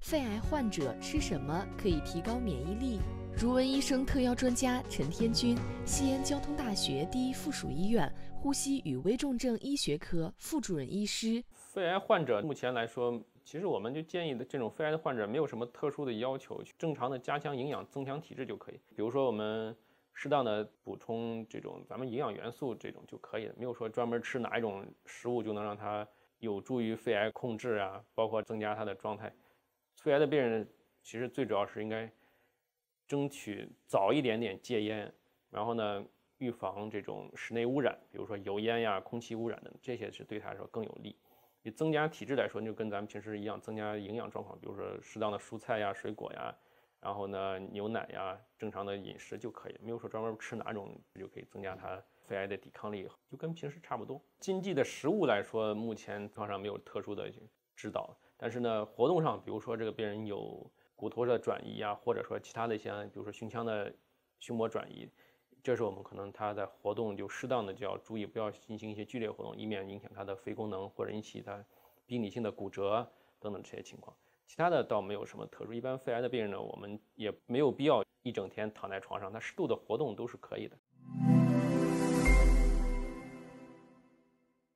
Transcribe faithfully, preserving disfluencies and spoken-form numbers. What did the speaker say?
肺癌患者吃什么可以提高免疫力？如闻医生特邀专家陈天军，西安交通大学第一附属医院呼吸与危重症医学科副主任医师。 肺癌患者目前来说，其实我们就建议的这种肺癌的患者没有什么特殊的要求，正常的加强营养、增强体质就可以。比如说我们适当的补充这种咱们营养元素，这种就可以了，没有说专门吃哪一种食物就能让它有助于肺癌控制啊，包括增加它的状态。肺癌的病人其实最主要是应该争取早一点点戒烟，然后呢预防这种室内污染，比如说油烟呀、空气污染等，这些是对他来说更有利。以增加体质来说，就跟咱们平时一样，增加营养状况，比如说适当的蔬菜呀、水果呀，然后呢牛奶呀，正常的饮食就可以，没有说专门吃哪种就可以增加他肺癌的抵抗力，就跟平时差不多。禁忌的食物来说，目前床上没有特殊的指导，但是呢活动上，比如说这个病人有骨头的转移啊，或者说其他的一些，比如说胸腔的胸膜转移，这时候我们可能他在活动就适当的就要注意，不要进行一些剧烈活动，以免影响他的肺功能或者引起他病理性的骨折等等这些情况。其他的倒没有什么特殊，一般肺癌的病人呢，我们也没有必要一整天躺在床上，他适度的活动都是可以的。